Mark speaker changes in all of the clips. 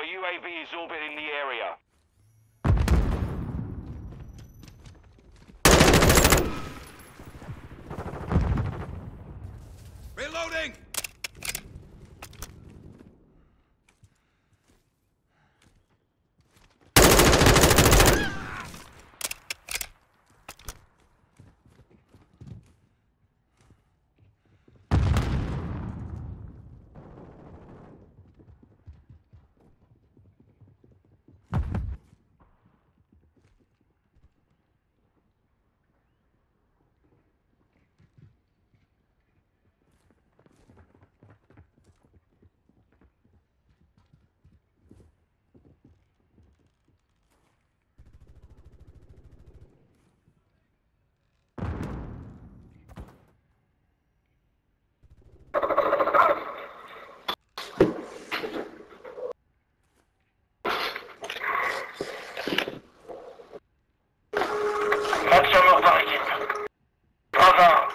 Speaker 1: UAV is orbiting the area.
Speaker 2: Reloading!
Speaker 1: Maximum target. Bravo.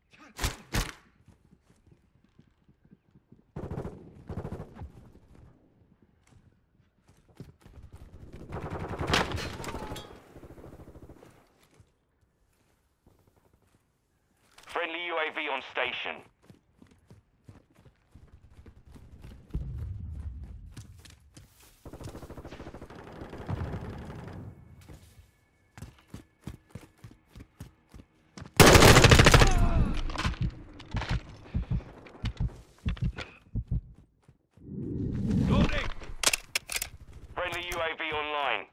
Speaker 1: Friendly UAV on station.
Speaker 2: Loading!
Speaker 1: Friendly UAV online.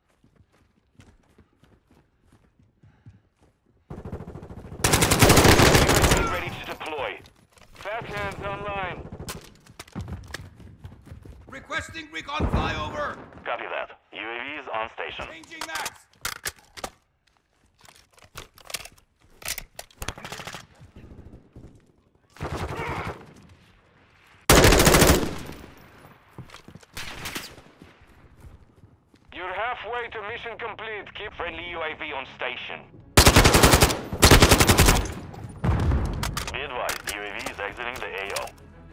Speaker 1: UAV ready to deploy. Backhands online.
Speaker 2: Requesting recon flyover!
Speaker 1: Copy that. UAV is on station.
Speaker 2: Changing max!
Speaker 1: You're halfway to mission complete. Keep friendly UAV on station. Be advised, UAV is exiting the AO.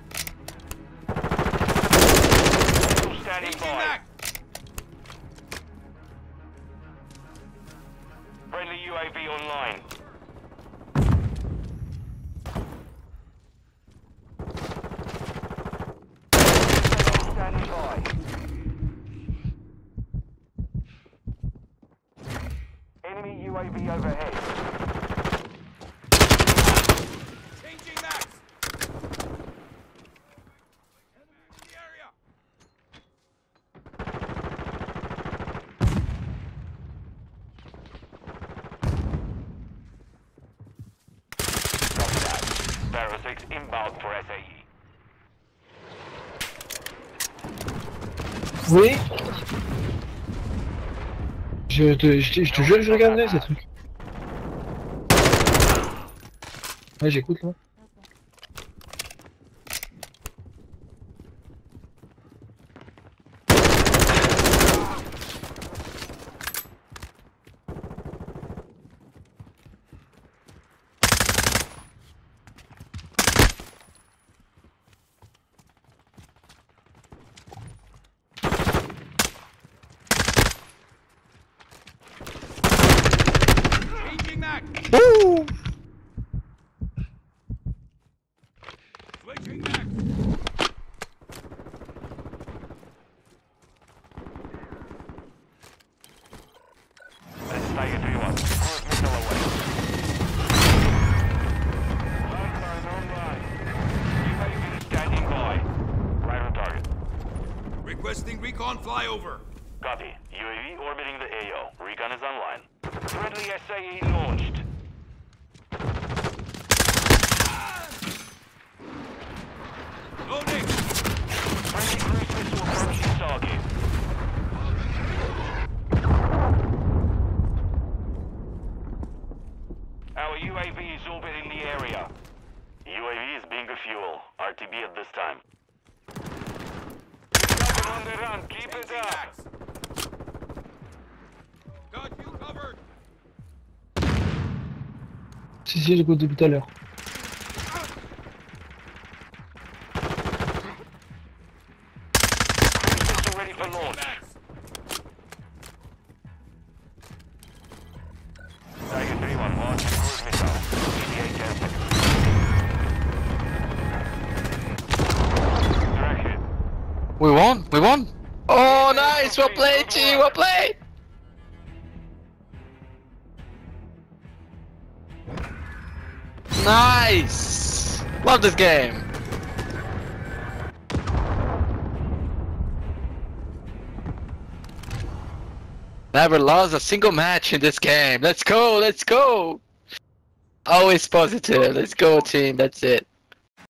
Speaker 1: Standing
Speaker 2: Changing
Speaker 1: by.
Speaker 2: max!
Speaker 1: Friendly UAV online. Standing by. Enemy UAV overhead.
Speaker 2: Changing max! Enemy in the area!
Speaker 1: Copy that. Barrow 6 inbound for SAE.
Speaker 3: Oui. Je te jure que je regardais ces trucs. Ouais, j'écoute là.
Speaker 2: Changing max!
Speaker 3: Ouh.
Speaker 2: Switching max!
Speaker 1: Let's take it 3-1. Cruise missile away. Lifeline online. UAV standing by. Right on target.
Speaker 2: Requesting recon flyover!
Speaker 1: Copy. UAV orbiting the AO. Recon is online. Friendly SAE launched.
Speaker 2: Loading!
Speaker 1: Friendly cruise missile approaching target. Our UAV is orbiting the area. UAV is being a fuel. RTB at this time. Got them on the run. Keep it
Speaker 2: Changing
Speaker 1: up.
Speaker 2: max! Got you covered!
Speaker 3: Si, j'écoute depuis tout à l'heure.
Speaker 1: Missile ready for launch. Tiger 3-1 launch cruise missile. ETA 10 seconds. Direct hit.
Speaker 4: We won! We won! Oh, nice! Well played, G! Well played! Nice! Love this game! Never lost a single match in this game. Let's go! Let's go! Always positive. Let's go, team. That's it.